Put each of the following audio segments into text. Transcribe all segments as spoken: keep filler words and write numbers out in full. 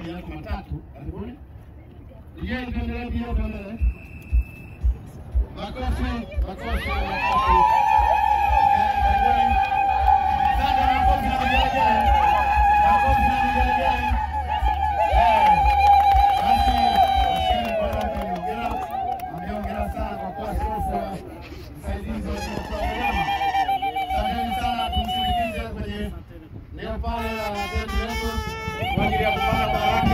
maji yako matatu. Karibuni. Yeye tuendelee pia tuendelee. Makofi, makofi, makofi. Karibuni. Sasa makofi na vigelegele. Makofi na vigelegele. Eh. Basi, wasieni kwa watu waliongea. Wameongea sana kwa kuwa sasa msaidizi wa programa. Asanteni sana, tumsindikize kwenye leo pale la tendo letu kwa ajili ya kupata baraka.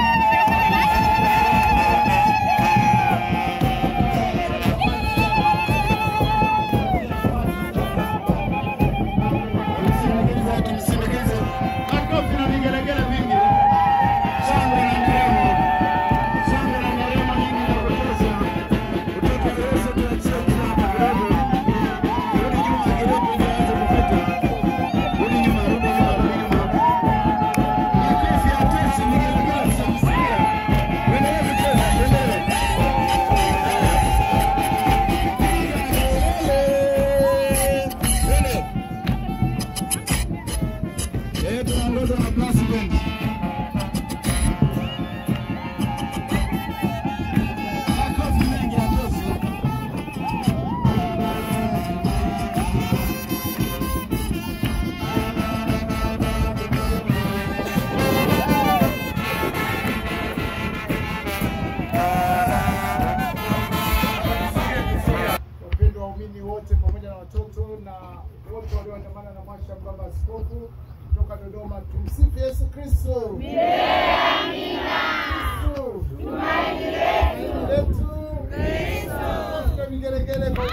wote walioandamana na Mwasha Baba Askofu kutoka Dodoma. Tumsifu Yesu Kristo. Milele amina. Tumaini letu Kristo. Kwa vigelegele kwa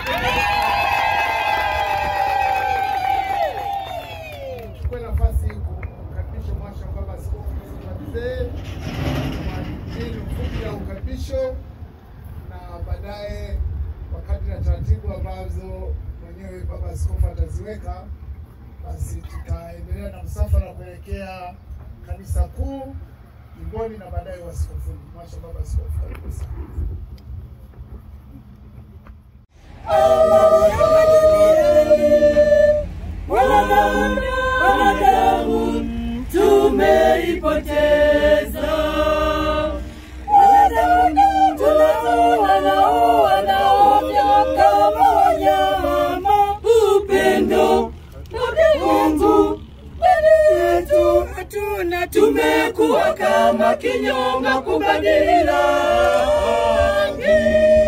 kwa nafasi kukaribisha Mwasha Baba Askofu mzee kwa mfupi ya ukaribisho, na baadaye wakati na taratibu ambazo mwenyewe Baba Askofu ataziweka, basi tutaendelea na msafara kuelekea kanisa kuu Jimboni na baadaye wasikofuni. Mwasha Baba Askofu, karibu sana. Wanadamu tumeipoteza, wanadamu tunauana ovyo kama wanyama. Upendo wa Mungu ndani yetu hatuna, tumekuwa kama kinyonga kubadili rangi.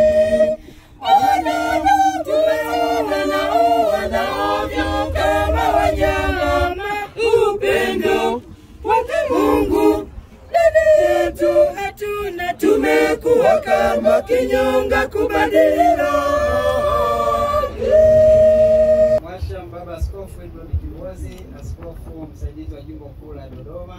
Wanadamu tunauana ovyo kama wanyama. Upendo wa Mungu ndani yetu hatuna, tumekuwa kama kinyonga kubadili rangi. Mwasha Baba Askofu Edward Kibozi, askofu msaidizi wa Jimbo Kuu la Dodoma.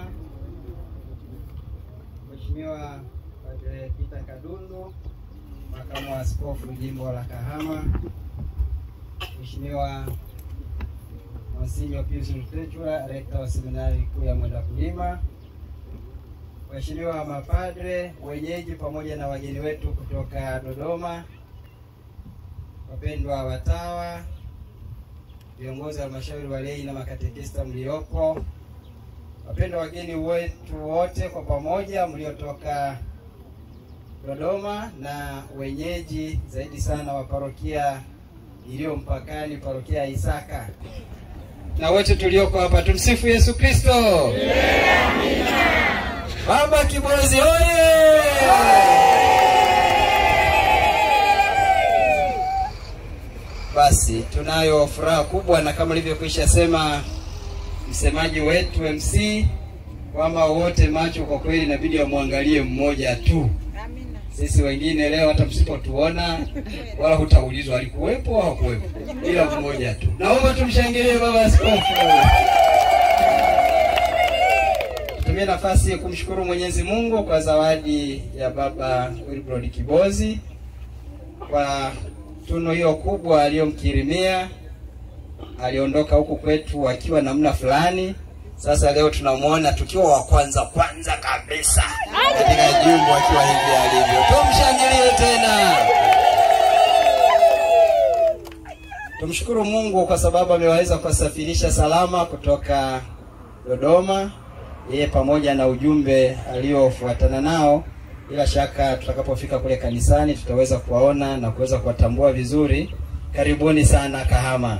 Mheshimiwa Padre Peter Kadundu, makamu wa askofu Jimbo la Kahama. Mheshimiwa Monsignor Pius Mtechura, rekta wa seminari kuu ya Mwenda Kulima. Mheshimiwa mapadre, wenyeji pamoja na wageni wetu kutoka Dodoma. Wapendwa watawa, viongozi wa halmashauri walei na makatekista mliopo, wapendwa wageni wetu wote kwa pamoja mliotoka Dodoma, na wenyeji zaidi sana wa parokia iliyo mpakani, parokia ya Isaka, na wote tulioko hapa. Tumsifu Yesu Kristo. Yeah, amina. Baba Kibozi oye! Basi tunayo furaha kubwa, na kama nilivyokwisha sema msemaji wetu M C kwamba wote macho kwa kweli inabidi wamwangalie mmoja tu. Amina. Sisi wengine leo hata msipotuona wala hutaulizwa alikuwepo au hakuwepo, ila mmoja tu. Naomba tumshangilie Baba Askofu. Tutumie nafasi ya kumshukuru Mwenyezi Mungu kwa zawadi ya Baba Wilbrod Kibozi, kwa tuno hiyo kubwa aliyomkirimia. Aliondoka huku kwetu akiwa namna fulani, sasa leo tunamuona tukiwa wa kwanza kwanza kabisa katika jimbo akiwa hivi alivyo. Tumshangilie tena. Tumshukuru Mungu kwa sababu ameweza kusafirisha salama kutoka Dodoma yeye pamoja na ujumbe aliofuatana nao. Bila shaka tutakapofika kule kanisani tutaweza kuwaona na kuweza kuwatambua vizuri. Karibuni sana Kahama.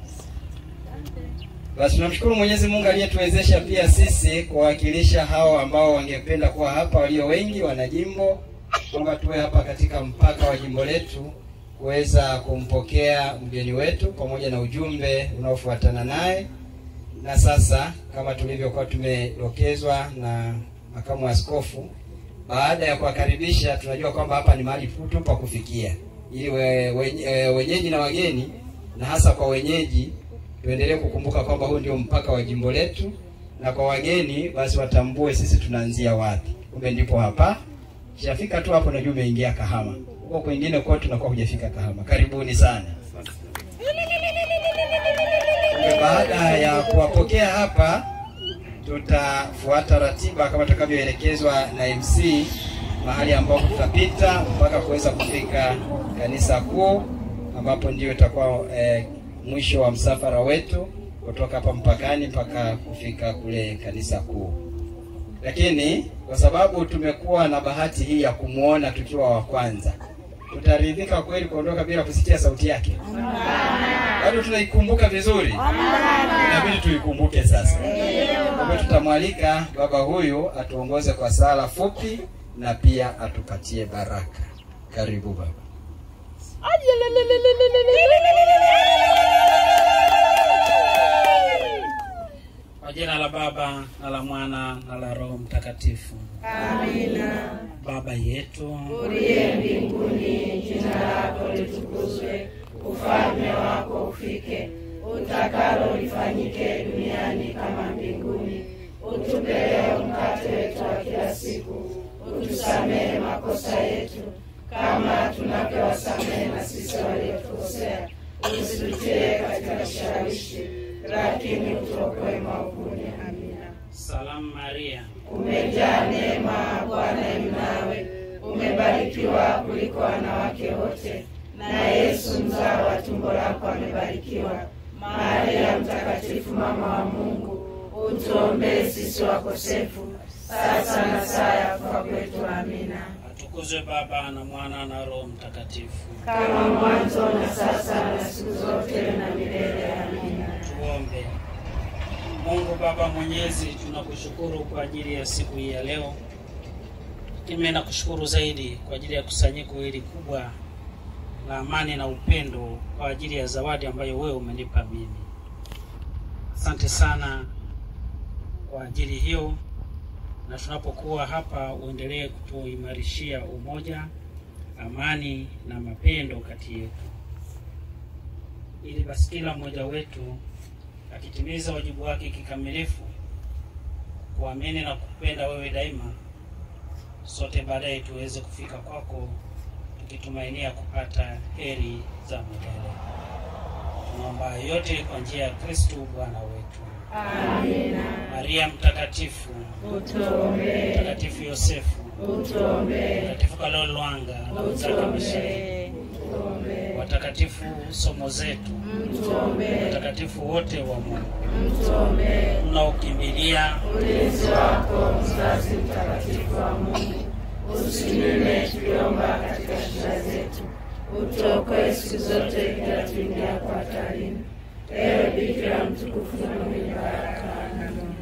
Basi tunamshukuru Mwenyezi Mungu aliyetuwezesha pia sisi kuwakilisha hao ambao wangependa kuwa hapa, walio wengi wanajimbo, kwamba tuwe hapa katika mpaka wa jimbo letu kuweza kumpokea mgeni wetu pamoja na ujumbe unaofuatana naye. Na sasa kama tulivyokuwa tumedokezwa na makamu wa askofu, baada ya kuwakaribisha, tunajua kwamba hapa ni mahali putu pa kufikia, ili we, we, wenyeji na wageni, na hasa kwa wenyeji tuendelee kukumbuka kwamba huu ndio mpaka wa jimbo letu, na kwa wageni basi watambue sisi tunaanzia wapi. Kumbe ndipo hapa. Shafika tu hapo najua umeingia Kahama. Huko kwingine kwa tunakuwa hujafika Kahama. Karibuni sana. Baada ya kuwapokea hapa, tutafuata ratiba kama tutakavyoelekezwa na M C, mahali ambapo tutapita mpaka kuweza kufika kanisa kuu, ambapo ndio itakuwa eh, mwisho wa msafara wetu kutoka hapa mpakani mpaka kufika kule kanisa kuu. Lakini kwa sababu tumekuwa na bahati hii ya kumuona tukiwa wa kwanza, tutaridhika kweli kuondoka bila kusikia sauti yake? Bado tunaikumbuka vizuri? Inabidi tuikumbuke sasa. Kwa tutamwalika baba huyu atuongoze kwa sala fupi na pia atupatie baraka. Karibu baba. Kwa jina la Baba na la Mwana na la Roho Mtakatifu. Amina. Baba yetu uliye mbinguni, jina lako litukuzwe, ufalme wako ufike, utakalo lifanyike duniani kama mbinguni. Utupe leo mkate wetu wa kila siku, utusamehe makosa yetu kama tunavyowasamehe na sisi waliotukosea, usitutie katika kishawishi, lakini utuokoe maovuni. Amina. Salamu Maria, umejaa neema, Bwana yu nawe, umebarikiwa kuliko wanawake wote, na Yesu mzao wa tumbo lako amebarikiwa. Maria mtakatifu, mama wa Mungu, utuombee sisi wakosefu, sasa na saa ya kufa kwetu. Amina. atukuzwe Baba na Mwana na Roho Mtakatifu, kama mwanzo na sasa na siku zote na milele. Amina. Tuombe. Mungu Baba Mwenyezi, tunakushukuru kwa ajili ya siku hii ya leo. Mimi nakushukuru zaidi kwa ajili ya kusanyiko hili kubwa la amani na upendo, kwa ajili ya zawadi ambayo wewe umenipa mimi. Asante sana kwa ajili hiyo, na tunapokuwa hapa uendelee kutuimarishia umoja, amani na mapendo kati yetu, ili basi kila mmoja wetu akitimiza wajibu wake kikamilifu, kuamini na kupenda wewe daima, sote baadaye tuweze kufika kwako tukitumainia kupata heri za milele. Tunaomba yote kwa njia ya Kristo Bwana wetu. Amina. Maria mtakatifu, utuombee. Mtakatifu Yosefu, utuombee. Mtakatifu Kalolo Lwanga, utuombee. watakatifu somo zetu, utuombee. watakatifu wote wa Mungu, utuombee. tunaokimbilia ulinzi wako, mzazi mtakatifu wa Mungu, usinyime tukiomba katika shida zetu, utuokoe siku zote kila tuingia kwa hatarini. Ewe Bikira mtukufu na mwenye baraka. Amina.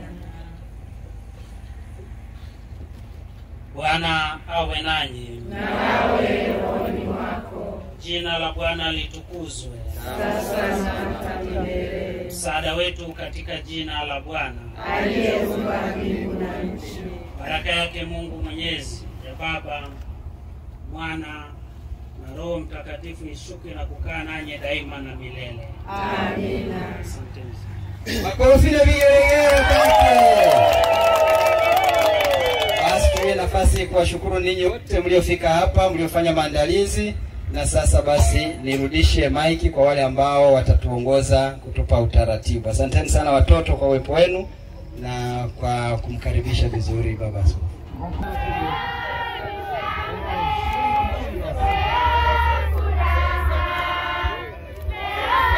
Bwana awe nanyi, na awe rohoni mwako. Jina la Bwana litukuzwe, sasa na hata milele. Msaada wetu katika jina la Bwana aliyeumba mbingu na nchi. Baraka yake Mungu Mwenyezi, ya Baba, Mwana na Roho Mtakatifu ishuke na kukaa nanyi daima na milele. Amina. Asante. Makofi na vigelegele kwake. Basi tuwe nafasi kuwashukuru ninyi wote mliofika hapa, mliofanya maandalizi, na sasa basi nirudishe maiki kwa wale ambao watatuongoza kutupa utaratibu. Asanteni sana watoto kwa uwepo wenu na kwa kumkaribisha vizuri baba askofu.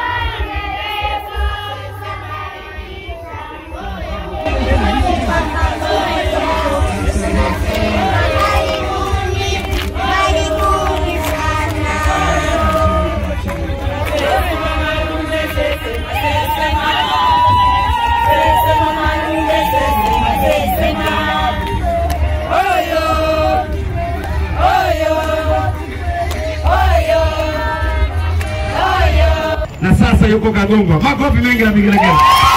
Thank you. sasa yuko Kagongwa. Makofi mengi na vigelegele.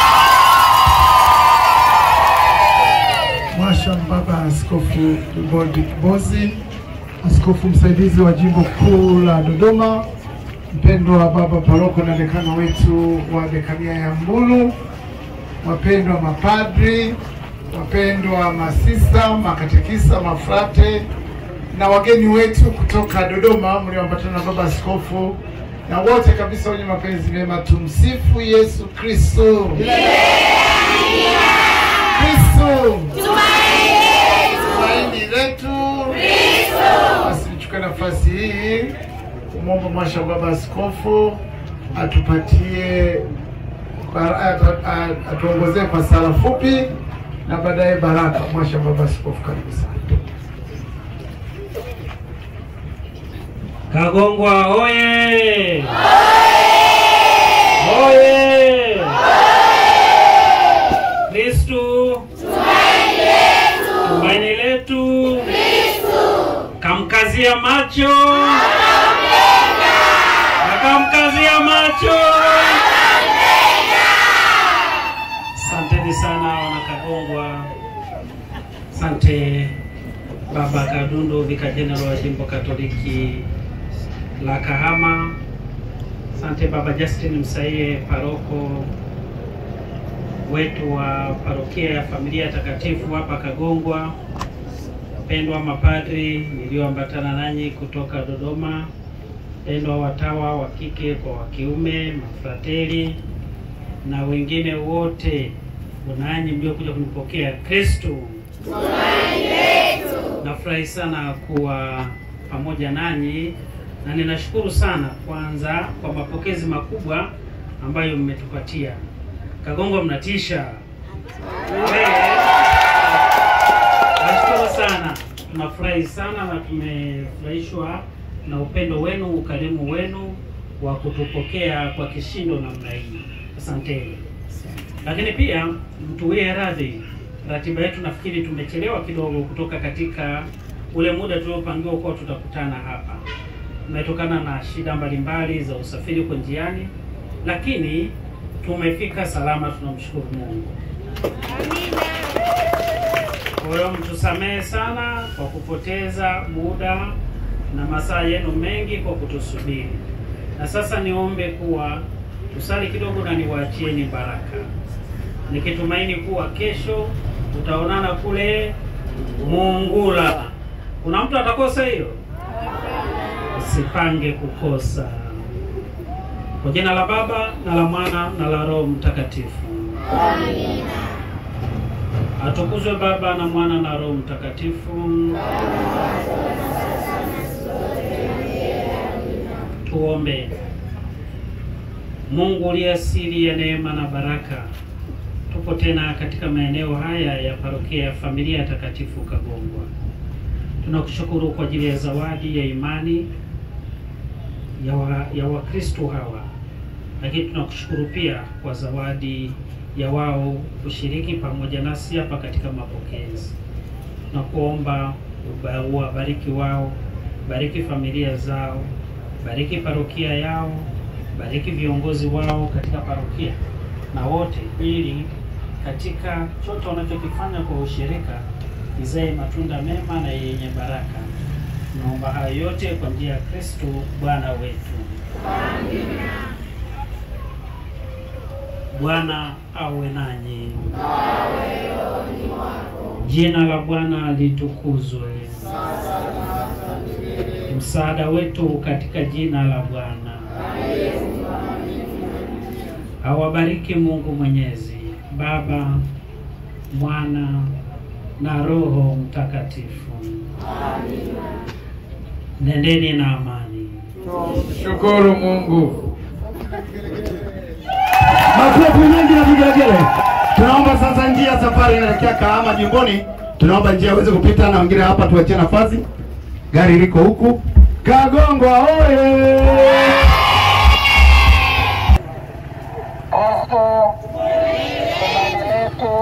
Mwasha Baba Askofu Wilbrod Kibozi, askofu msaidizi wa jimbo kuu la Dodoma, mpendwa baba paroko na dekana wetu wa dekania ya Mbulu, wapendwa mapadri, wapendwa masista, makatekisa, mafrate na wageni wetu kutoka Dodoma mlioambatana na baba askofu na wote kabisa wenye mapenzi mema. Tumsifu Yesu Kristo. Kristo tumaini letu. Basi nichukue nafasi hii kumwomba mwasha baba askofu atupatie atuongozee kwa sala fupi na baadaye baraka. Mwasha baba askofu, karibu sana. Kagongwa oye! Oye! Kristu tumaini letu. Kamkazia macho, akamkazia macho. Asanteni sana wana Kagongwa. Asante Baba Kadundo, Vika General wa Jimbo Katoliki la Kahama. Asante Baba Justin Msaie, paroko wetu wa parokia ya Familia Takatifu hapa Kagongwa. Pendwa mapadri nilioambatana nanyi kutoka Dodoma, pendwa watawa wa kike kwa wa kiume, mafrateli na wengine wote nanyi mliokuja kunipokea. Kristo tumaini letu. Nafurahi sana kuwa pamoja nanyi na ninashukuru sana kwanza kwa mapokezi makubwa ambayo mmetupatia. Kagongwa mnatisha. Nashukuru sana. Tunafurahi sana na tumefurahishwa na upendo wenu, ukarimu wenu wa kutupokea kwa kishindo namna hii. Asanteni. Lakini pia mtuwie radhi, ratiba yetu nafikiri tumechelewa kidogo kutoka katika ule muda tuliopangiwa kwa tutakutana hapa. Umetokana na shida mbalimbali za usafiri kwa njiani, lakini tumefika salama, tunamshukuru Mungu. Amina. Kwa hiyo mtusamehe sana kwa kupoteza muda na masaa yenu mengi kwa kutusubiri. Na sasa niombe kuwa tusali kidogo na niwaachieni baraka, nikitumaini kuwa kesho tutaonana kule Mungula. Kuna mtu atakosa hiyo? Usipange kukosa. Kwa jina la Baba na la Mwana na la Roho Mtakatifu. Amina. Atukuzwe Baba na Mwana na Roho Mtakatifu. Tuombe. Mungu uliye asili ya neema na baraka, tupo tena katika maeneo haya ya parokia ya Familia Takatifu Kagongwa. Tunakushukuru kwa ajili ya zawadi ya imani ya wa, ya Wakristo hawa. Lakini tunakushukuru pia kwa zawadi ya wao kushiriki pamoja nasi hapa katika mapokezi. Tunakuomba uwabariki wao, bariki familia zao, bariki parokia yao, bariki viongozi wao katika parokia na wote, ili katika chote wanachokifanya kwa ushirika izae matunda mema na yenye baraka. Naomba hayo yote kwa njia ya Kristo Bwana wetu. Amina. Bwana awe nanyi. Awe rohoni mwako. Jina la Bwana litukuzwe. Sasa na milele. Msaada wetu katika jina la Bwana. Awabariki Mungu Mwenyezi, Baba, Mwana na Roho Mtakatifu. Amina. Nendeni na amani. Shukuru Mungu. Makofi mengi na vigelegele. Tunaomba sasa njia safari inaelekea Kahama jimboni. Tunaomba njia iweze kupita na wengine hapa tuachie nafasi. Gari liko huku. Kagongwa oye! Kristo tumaini letu.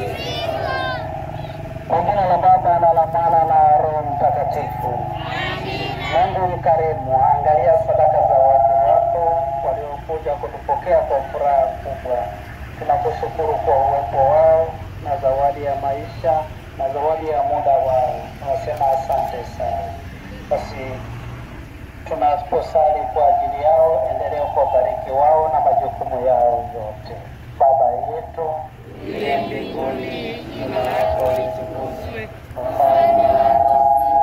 Kwa jina la Baba na la Mwana na Roho Mtakatifu. Mungu mkarimu, angalia sadaka za watu wako waliokuja kutupokea. wanapokea kwa furaha kubwa. Tunakushukuru kwa uwepo wao na zawadi ya maisha na zawadi ya muda wao. Tunasema asante sana. Basi tunaposali kwa ajili yao, endelea kuwabariki wao na majukumu yao yote. Baba yetu uliye mbinguni, jina lako litukuzwe, ufalme wako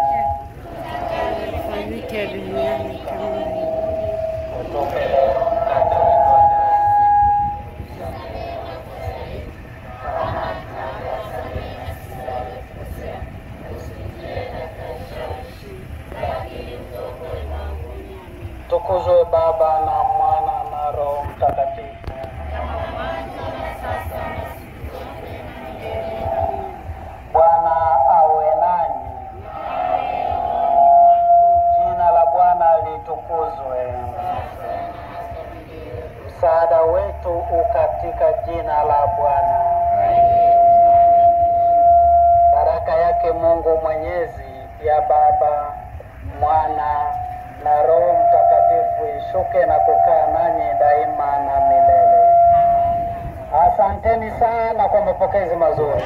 ufanyike duniani kama mbinguni. utupe leo mkate wetu wa tukuzwe Baba na Mwana na Roho Mtakatifu. Bwana awe nanyi. Jina la Bwana litukuzwe. Msaada wetu ukatika jina la Bwana. Baraka yake Mungu Mwenyezi ya Baba, Mwana na Roho Mtakatifu ishuke na kukaa nanyi daima na milele. Asanteni sana kwa mapokezi mazuri.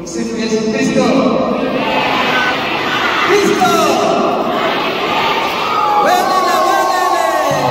Tumsifu Yesu Kristo. Kristo. Wewe na wewe.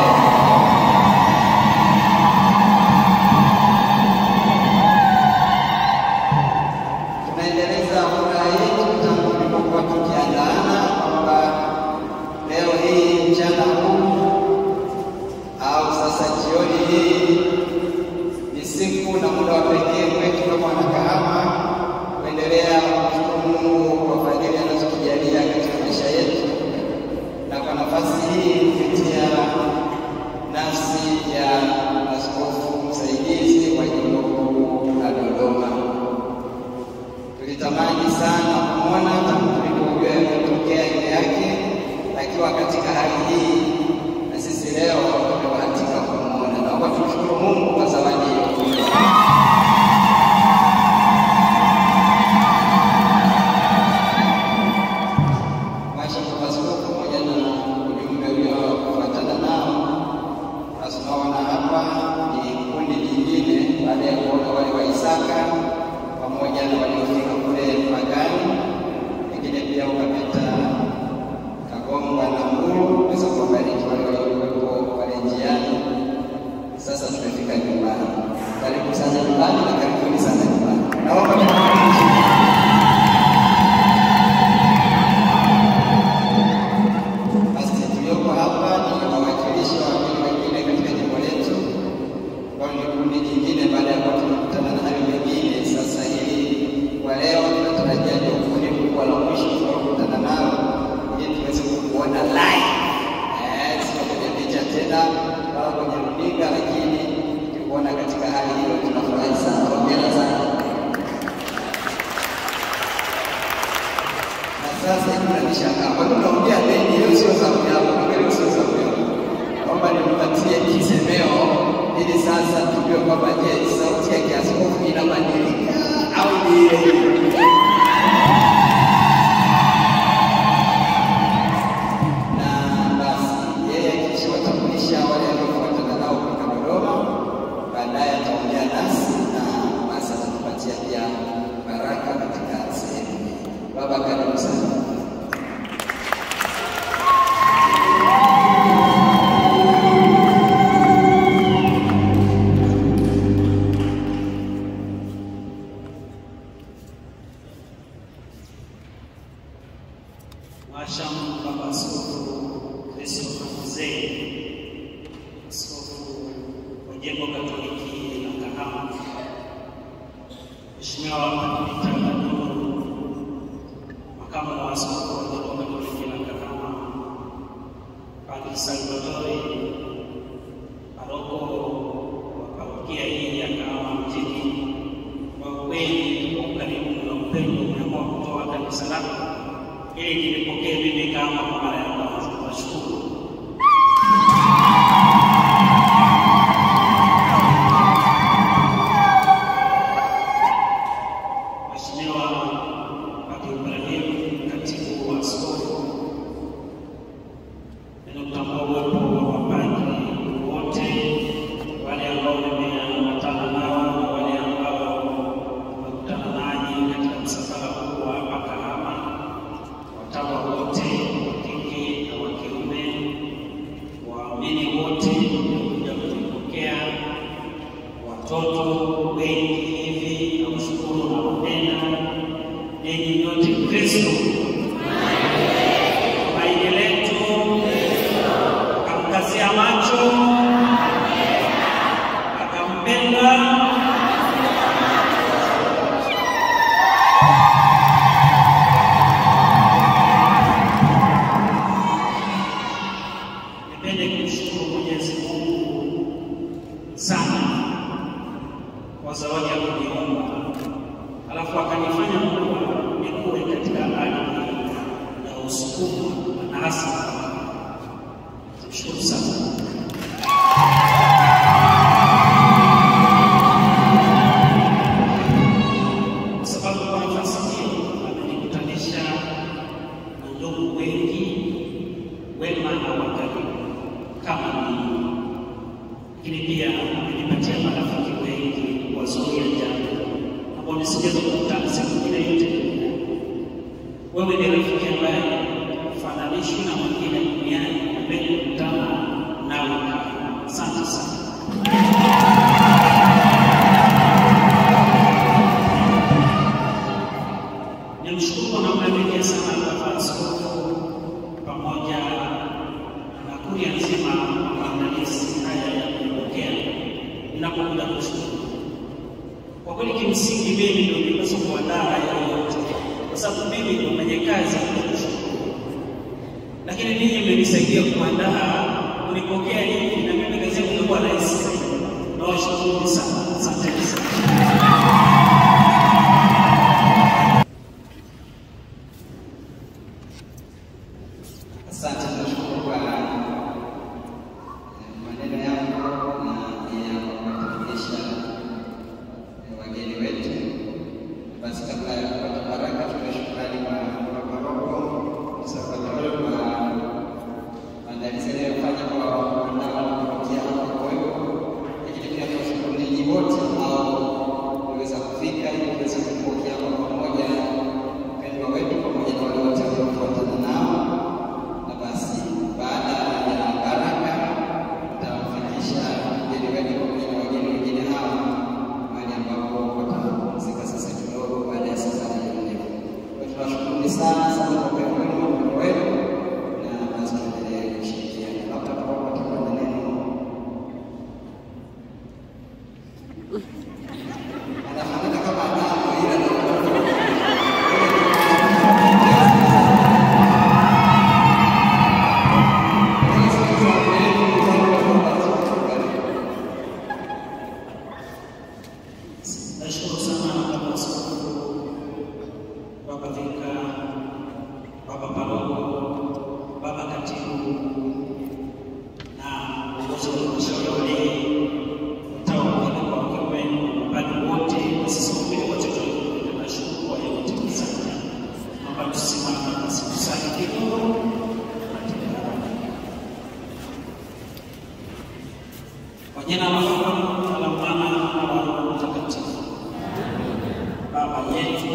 Tunaendeleza furaha yetu tangu tulipokuwa tukiandaana kwamba leo hii mchana huu au sasa jioni hii ni siku na muda wa pekee kwetu kama wanakahama kuendelea kumshukuru Mungu kwa fadhili anazotujalia katika maisha yetu, na kwa nafasi hii kupitia nafsi ya askofu msaidizi wa jimbo kuu la Dodoma. Tulitamani sana kumwona tangu tulipojua yametokea ile yake akiwa katika hali hii, na sisi leo tumebahatika kumwona. Naomba tumshukuru Mungu kwa zawadi hiyo. Pamoja na waliofika kule Magani, wengine pia ukapita Kagongwa na Mbulu, naweza kuwabariki wale waliokuwepo pale njiani. Sasa tumefika nyumbani. Karibu sana nyumbani na karibuni sana nyumbani. Naomba tukaribishe. Basi tulioko hapa ni wawakilishi wa wageni wengine katika jimbo letu, kwa ni kundi jingine baada ya kuwa tumekutana na hayo mengine. Sasa hili kwa leo tunatarajia ndio kundi kubwa la mwisho tutakutana nao ili tuweze kuona live. Eh, sio kwenye picha tena wala kwenye runinga, lakini tukiona katika hali hiyo tunafurahi sana. Hongera sana. Na sasa tunanishangaa kwa nini unaongea nini? Hiyo sio sababu yako, hiyo sio sababu yako. Naomba nimpatie kisemeo ili sasa tujue kwamba je, sauti ya kiaskofu inabadilika au ni ile ile. Na basi yeye kisha watambulisha wale waliofuatana nao kutoka Dodoma, baadaye ataongea nasi na basi atatupatia pia baraka katika sehemu hii. Baba, karibu sana. Washamu Baba Askofu Kristo Mzee, askofu wa jimbo Katoliki la Kahama, Mheshimiwa Patrika Kaduru, makamu wa askofu wa jimbo Katoliki la Kahama, Padre Salvatore, paroko wa parokia hii ya Kahama mjini, kwa kweli kwa ukarimu na upendo umeamua kutoa kanisa lako ili nilipokee mimi kama kwa mara ya kwanza. Nashukuru. Mheshimiwa Padre Ibrahim, katibu wa askofu, ninatambua uwepo wa mapadri wote, wale ambao nimeambatana nao na wale ambao wamekutana nanyi katika msafara huu wa hapa Kahama, watawa wote wa kike na wa kiume, waamini wote waliokuja kunipokea, watoto wengi hivi, na kushukuru na kupenda ninyi nyote. Kristo tumaini letu, akamkazia macho, akampenda. Nipende kumshukuru Mwenyezi Mungu sana kwa zawadi ya kuniumba, alafu akanifanya Mungu nikuwe katika hali ya usukumu na hasa. Tunashukuru sana. Kwa sababu kwa nafasi hiyo amenikutanisha na ndugu wengi wema na wakarimu kama mimi, lakini pia amenipatia marafiki wengi wazuri ajabu ambao sijazo kukutana siku nyingine yote. Wewe ni rafiki ambaye fananishi na mwingine duniani ambaye kukutana nawe. Asante sana. Nimshukuru na kumwambia sana Baba Askofu pamoja na kuria nzima maandalizi haya ya kupokea. Ninapokuja kushukuru. Kwa kweli kimsingi mimi ndio nilipaswa kuandaa haya yote. Kwa sababu mimi ndio mwenye kazi ya kushukuru. Lakini ninyi mmenisaidia kuandaa, kunipokea hivi na mimi kazi yangu ilikuwa rahisi. Nawashukuru sana. Asante sana. Asante, tunashukuru kwa maneno yako na pia kwa kutambulisha wageni wetu. Basi kabla ya kupata baraka, tunashukuru kwa Baba Roho Salvatore kwa maandalizi aliyofanya kwa wanao kupitia hapo kwako. Lakini pia tunashukuru ninyi wote ambao wameweza kufika ili kuweza kupokea kwa pamoja wapendwa wetu pamoja na wale wote waliofuatana nao. Na basi baada ya baraka tutawafikisha wageni wetu pamoja na wageni wengine hawa mahali ambapo watapumzika sasa kidogo baada ya safari ya ndefu. Kwa hiyo tunashukuru sana sana kwa upendo wenu wenu na basi tuendelee kushirikiana. Labda kwa watakuwa na neno anafanana kama Adamu ila na Nashukuru sana Baba Askofu, Baba Vika, Baba Paroko, Baba Katibu na uongozi wa halmashauri mtaa wa kwa wenu, wapande wote na sisi wengine wote tunashukuru kwa yote sana. Naomba tusimame basi tusali kidogo. Kwa jina la Baba na la Mwana na la Roho Mtakatifu. Baba yetu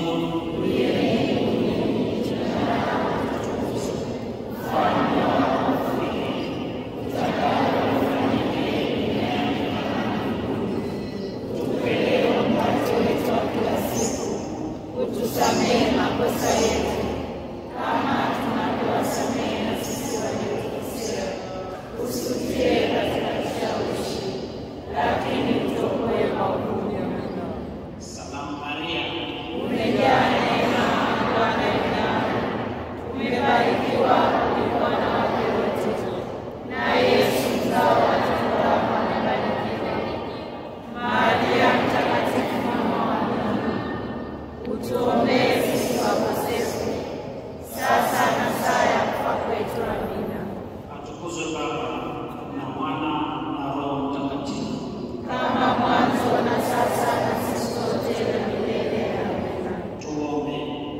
utusamehe makosa yetu kama tunavyowasamehe na sisi waliotukosea, usitie katika kishawishi, lakini utuokoe maovu. Salamu Maria, umejaa neema, Bwana yu nawe, umebarikiwa kuliko wanawake wote, na Yesu mzao wa tumbo lako amebarikiwa. Maria Mtakatifu, mama wa Mungu, utuombee sisi wakosefu, sasa na saa ya kufa kwetu. Amina. atukuzwe Baba na Mwana na Roho Mtakatifu. Kama mwanzo na sasa na siku zote na milele. Amina. Tuombe.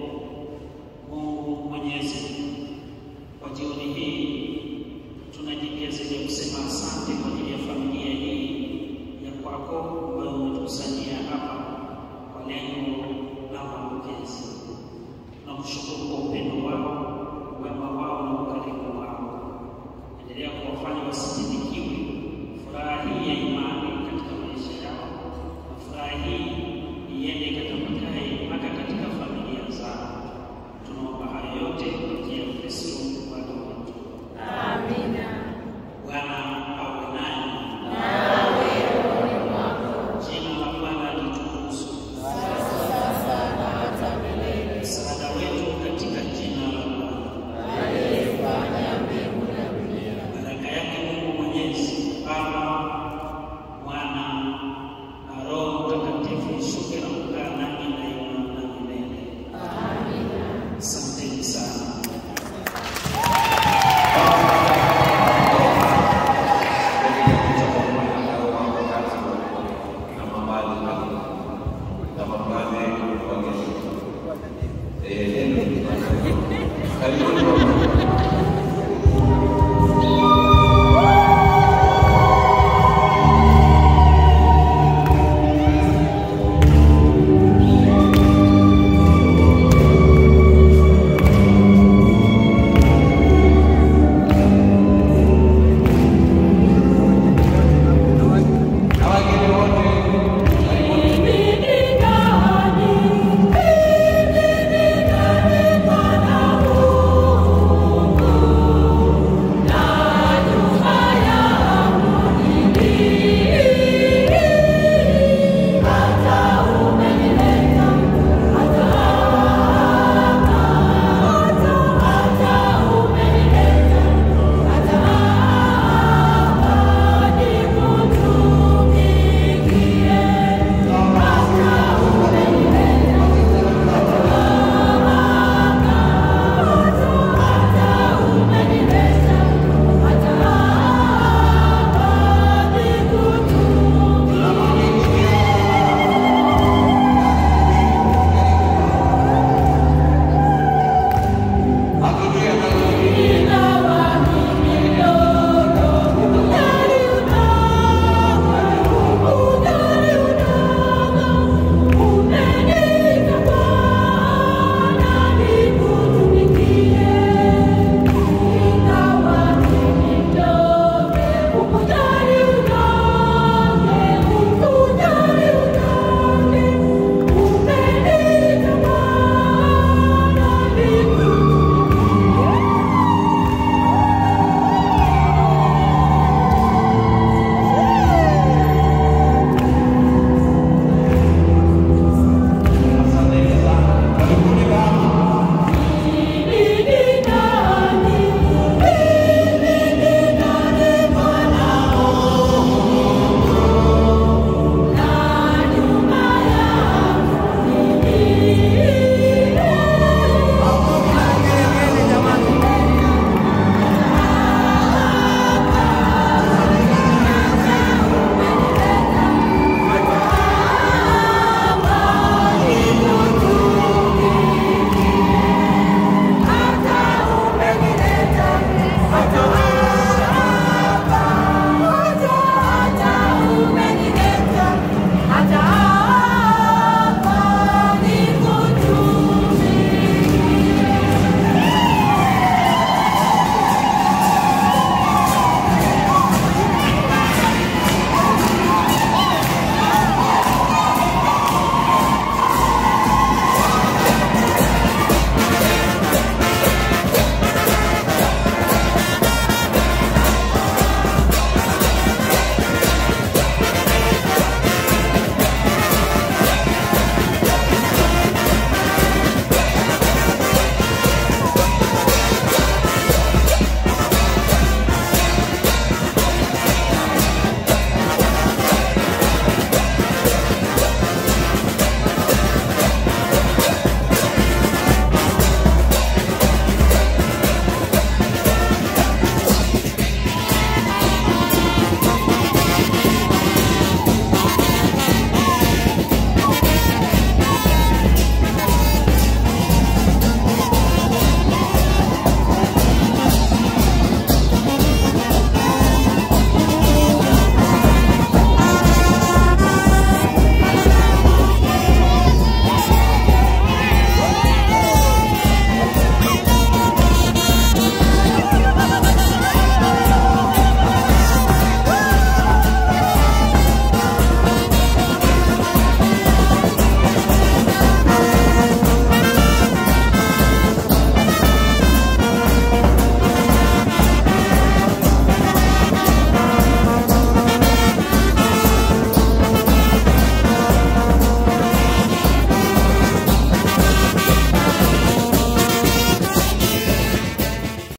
Mungu Mwenyezi, kwa jioni hii tunajikeza ya kusema asante kwa ajili ya familia hii ya kwako ambayo umetukusanyia hapa kwa lengo la mapokezi. Tunakushukuru kwa upendo wao, wema wao na ukarimu wao. Endelea kuwafanya wasidiki